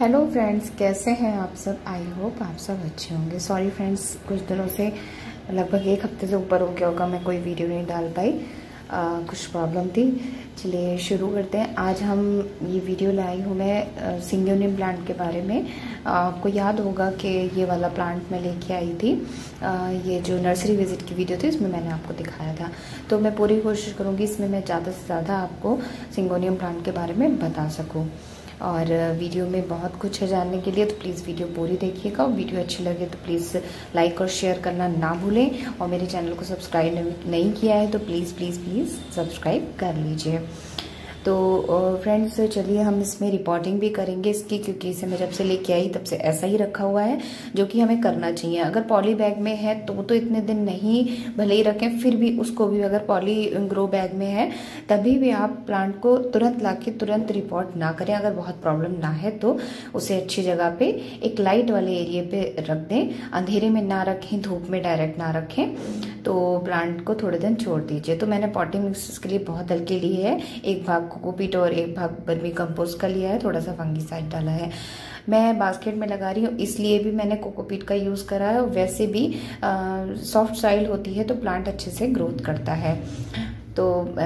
Hello friends, कैसे हैं आप सब। आई होप आप सब अच्छे होंगे। सॉरी फ्रेंड्स, कुछ दिनों से लगभग एक हफ्ते से ऊपर हो गया होगा मैं कोई वीडियो नहीं डाल पाई। कुछ प्रॉब्लम थी। चलिए शुरू करते हैं। आज हम ये वीडियो लाई हूँ मैं सिंगोनियम प्लांट के बारे में। आपको याद होगा कि ये वाला प्लांट मैं लेके आई थी। ये जो नर्सरी विज़िट की वीडियो थी उसमें मैंने आपको दिखाया था। तो मैं पूरी कोशिश करूँगी इसमें मैं ज़्यादा से ज़्यादा आपको सिंगोनियम प्लांट के बारे में बता सकूँ। और वीडियो में बहुत कुछ है जानने के लिए, तो प्लीज़ वीडियो पूरी देखिएगा। और वीडियो अच्छी लगे तो प्लीज़ लाइक और शेयर करना ना भूलें। और मेरे चैनल को सब्सक्राइब नहीं किया है तो प्लीज़ प्लीज़ प्लीज़ सब्सक्राइब कर लीजिए। तो फ्रेंड्स, चलिए हम इसमें रिपोर्टिंग भी करेंगे इसकी, क्योंकि इसे मैं जब से लेके आई तब से ऐसा ही रखा हुआ है, जो कि हमें करना चाहिए। अगर पॉली बैग में है तो इतने दिन नहीं भले ही रखें, फिर भी उसको भी अगर पॉली ग्रो बैग में है तभी भी आप प्लांट को तुरंत लाके तुरंत रिपोर्ट ना करें। अगर बहुत प्रॉब्लम ना है तो उसे अच्छी जगह पे एक लाइट वाले एरिया पे रख दें। अंधेरे में ना रखें, धूप में डायरेक्ट ना रखें। तो प्लांट को थोड़े दिन छोड़ दीजिए। तो मैंने पॉटिंग मिक्स के लिए बहुत हल्के लिए है। एक भाग कोकोपीट और एक भाग वर्मी कंपोस्ट का लिया है, थोड़ा सा फंगीसाइड डाला है। मैं बास्केट में लगा रही हूँ, इसलिए भी मैंने कोकोपीट का यूज़ करा है। और वैसे भी सॉफ्ट सॉइल होती है तो प्लांट अच्छे से ग्रोथ करता है। तो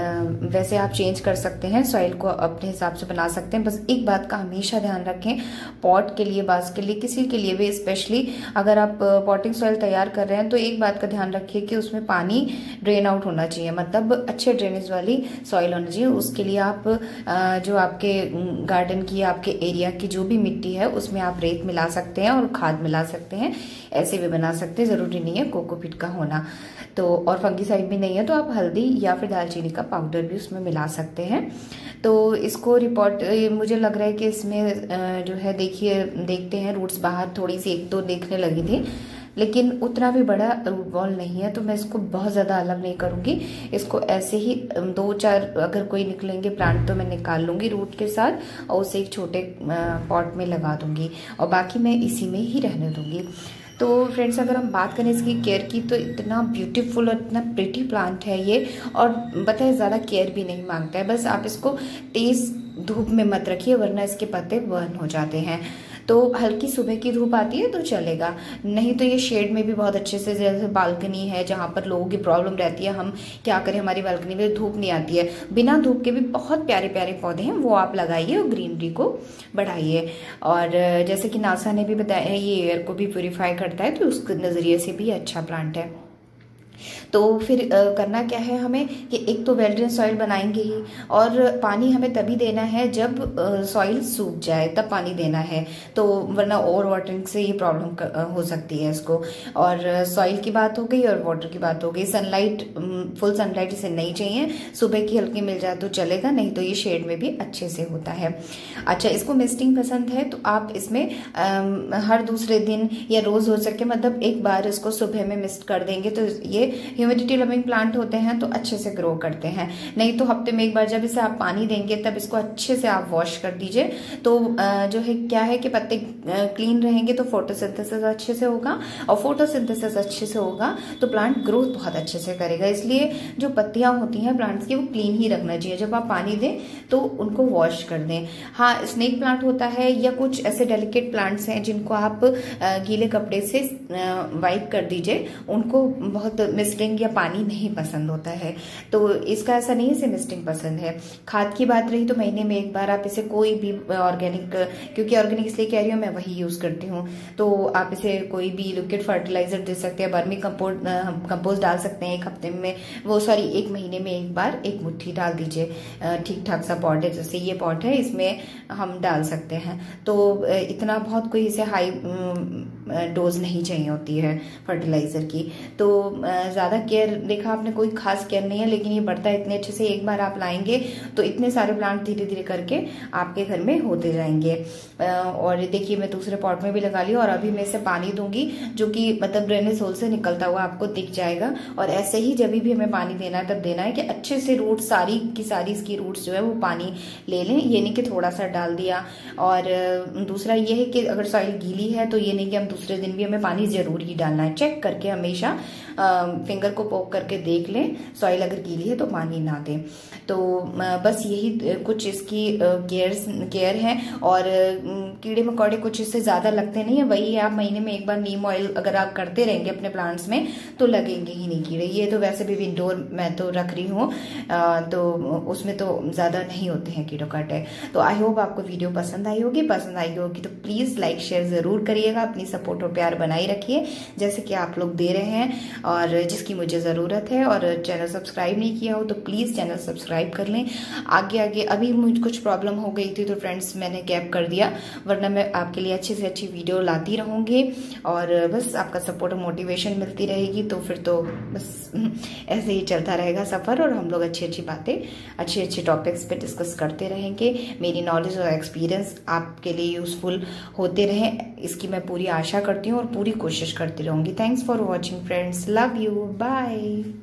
वैसे आप चेंज कर सकते हैं, सॉइल को अपने हिसाब से बना सकते हैं। बस एक बात का हमेशा ध्यान रखें, पॉट के लिए, बास के लिए, किसी के लिए भी, स्पेशली अगर आप पॉटिंग सॉइल तैयार कर रहे हैं तो एक बात का ध्यान रखिए कि उसमें पानी ड्रेन आउट होना चाहिए, मतलब अच्छे ड्रेनेज वाली सॉइल होनी चाहिए। उसके लिए आप जो आपके गार्डन की, आपके एरिया की जो भी मिट्टी है उसमें आप रेत मिला सकते हैं और खाद मिला सकते हैं। ऐसे भी बना सकते हैं, ज़रूरी नहीं है कोकोपीट का होना। तो और फंगीसाइड भी नहीं है तो आप हल्दी या फिर दालचीनी का पाउडर भी उसमें मिला सकते हैं। तो इसको रिपोर्ट, मुझे लग रहा है कि इसमें जो है, देखिए देखते हैं, रूट्स बाहर थोड़ी सी एक दो देखने लगी थी, लेकिन उतना भी बड़ा रूट बॉल नहीं है। तो मैं इसको बहुत ज़्यादा अलग नहीं करूँगी। इसको ऐसे ही दो चार अगर कोई निकलेंगे प्लांट तो मैं निकाल लूँगी रूट के साथ और उसे एक छोटे पॉट में लगा दूँगी और बाकी मैं इसी में ही रहने दूँगी। तो फ्रेंड्स, अगर हम बात करें इसकी केयर की तो इतना ब्यूटीफुल और इतना प्रिटी प्लांट है ये। और बताए ज़्यादा केयर भी नहीं मांगता है। बस आप इसको तेज़ धूप में मत रखिए, वरना इसके पत्ते बर्न हो जाते हैं। तो हल्की सुबह की धूप आती है तो चलेगा, नहीं तो ये शेड में भी बहुत अच्छे से, जैसे बालकनी है जहाँ पर लोगों की प्रॉब्लम रहती है, हम क्या करें, हमारी बालकनी में धूप नहीं आती है, बिना धूप के भी बहुत प्यारे प्यारे पौधे हैं, वो आप लगाइए और ग्रीनरी को बढ़ाइए। और जैसे कि नासा ने भी बताया है, ये एयर को भी प्योरीफाई करता है, तो उस नज़रिए से भी अच्छा प्लांट है। तो फिर करना क्या है हमें कि एक तो वेल ड्रेन सॉइल बनाएंगे ही, और पानी हमें तभी देना है जब सॉइल सूख जाए, तब पानी देना है। तो वरना ओवर वाटरिंग से ये प्रॉब्लम हो सकती है इसको। और सॉइल की बात हो गई और वाटर की बात हो गई। सनलाइट, फुल सनलाइट इसे नहीं चाहिए, सुबह की हल्की मिल जाए तो चलेगा, नहीं तो ये शेड में भी अच्छे से होता है। अच्छा, इसको मिस्टिंग पसंद है तो आप इसमें हर दूसरे दिन या रोज़ हो सके, मतलब एक बार इसको सुबह में मिस्ट कर देंगे तो ये ह्यूमिडिटी लविंग प्लांट होते हैं तो अच्छे से ग्रो करते हैं। नहीं तो हफ्ते में एक बार जब इसे आप पानी देंगे तब इसको अच्छे से आप वॉश कर दीजिए। तो जो है क्या है कि पत्ते क्लीन रहेंगे तो फोटोसिंथेसिस अच्छे से होगा, और फोटोसिंथेसिस अच्छे से होगा तो प्लांट ग्रोथ बहुत अच्छे से करेगा। इसलिए जो पत्तियां होती हैं प्लांट्स की वो क्लीन ही रखना चाहिए। जब आप पानी दें तो उनको वॉश कर दें। हाँ, स्नेक प्लांट होता है या कुछ ऐसे डेलिकेट प्लांट्स हैं जिनको आप गीले कपड़े से वाइप कर दीजिए, उनको बहुत मिस्टिंग या पानी नहीं पसंद होता है। तो इसका ऐसा नहीं है, इसे मिस्टिंग पसंद है। खाद की बात रही तो महीने में एक बार आप इसे कोई भी ऑर्गेनिक, क्योंकि ऑर्गेनिक इसलिए कह रही हूँ, मैं वही यूज करती हूँ, तो आप इसे कोई भी लिक्विड फर्टिलाइजर दे सकते हैं, वर्मी कंपोस्ट डाल सकते हैं एक हफ्ते में, वो सॉरी एक महीने में एक बार एक मुट्ठी डाल दीजिए। ठीक ठाक सा पॉट है, जैसे ये पॉट है, इसमें हम डाल सकते हैं। तो इतना बहुत कोई इसे हाई डोज नहीं चाहिए होती है फर्टिलाइजर की। तो ज़्यादा केयर, देखा आपने, कोई खास केयर नहीं है, लेकिन ये बढ़ता है इतने अच्छे से। एक बार आप लाएंगे तो इतने सारे प्लांट धीरे धीरे करके आपके घर में होते जाएंगे। और देखिए मैं दूसरे पॉट में भी लगा ली, और अभी मैं इसे पानी दूंगी, जो कि मतलब ड्रेनेज होल से निकलता हुआ आपको दिख जाएगा। और ऐसे ही जब भी हमें पानी देना है तब देना है कि अच्छे से रूट, सारी की सारी इसकी रूट्स जो है वो पानी ले लें, ये नहीं कि थोड़ा सा डाल दिया। और दूसरा ये है कि अगर सॉइल गीली है तो ये नहीं कि हम दूसरे दिन भी हमें पानी जरूर ही डालना है। चेक करके हमेशा फिंगर को पोक करके देख लें, सॉइल अगर गीली है तो पानी ना दें। तो बस यही कुछ इसकी केयर है। और कीड़े मकोड़े कुछ इससे ज़्यादा लगते नहीं है, वही आप महीने में एक बार नीम ऑयल अगर आप करते रहेंगे अपने प्लांट्स में तो लगेंगे ही नहीं कीड़े। ये तो वैसे भी इंडोर मैं तो रख रही हूँ, तो उसमें तो ज़्यादा नहीं होते हैं कीड़ों का अटैक। तो आई होप आपको वीडियो पसंद आई होगी। पसंद आई होगी तो प्लीज़ लाइक शेयर ज़रूर करिएगा। अपनी सपोर्ट और प्यार बनाए रखिए जैसे कि आप लोग दे रहे हैं और जिसकी मुझे ज़रूरत है। और चैनल सब्सक्राइब नहीं किया हो तो प्लीज़ चैनल सब्सक्राइब कर लें। आगे आगे अभी मुझे कुछ प्रॉब्लम हो गई थी तो फ्रेंड्स मैंने गैप कर दिया, वरना मैं आपके लिए अच्छी से अच्छी वीडियो लाती रहूँगी। और बस आपका सपोर्ट और मोटिवेशन मिलती रहेगी तो फिर तो बस ऐसे ही चलता रहेगा सफ़र, और हम लोग अच्छी अच्छी बातें अच्छे अच्छे टॉपिक्स पे डिस्कस करते रहेंगे। मेरी नॉलेज और एक्सपीरियंस आपके लिए यूज़फुल होते रहे, इसकी मैं पूरी आशा करती हूँ और पूरी कोशिश करती रहूँगी। Thanks for watching friends, love you, bye.